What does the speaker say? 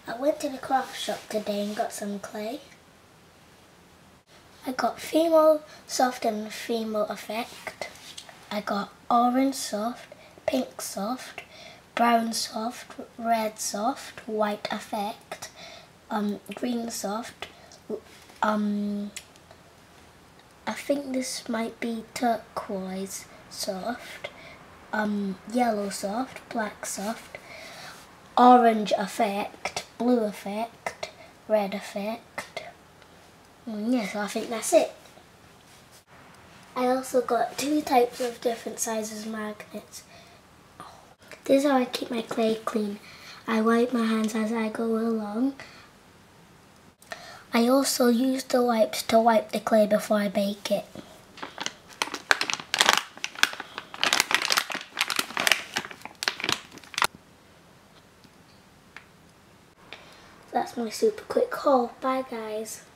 I went to the craft shop today and got some clay. I got Fimo Soft and Fimo Effect. I got orange soft, pink soft, brown soft, red soft, white effect, green soft. I think this might be turquoise soft, yellow soft, black soft, orange effect, blue effect, red effect. Yes, I think that's it. I also got 2 types of different sizes magnets. This is how I keep my clay clean. I wipe my hands as I go along. I also use the wipes to wipe the clay before I bake it. That's my super quick haul. Bye guys.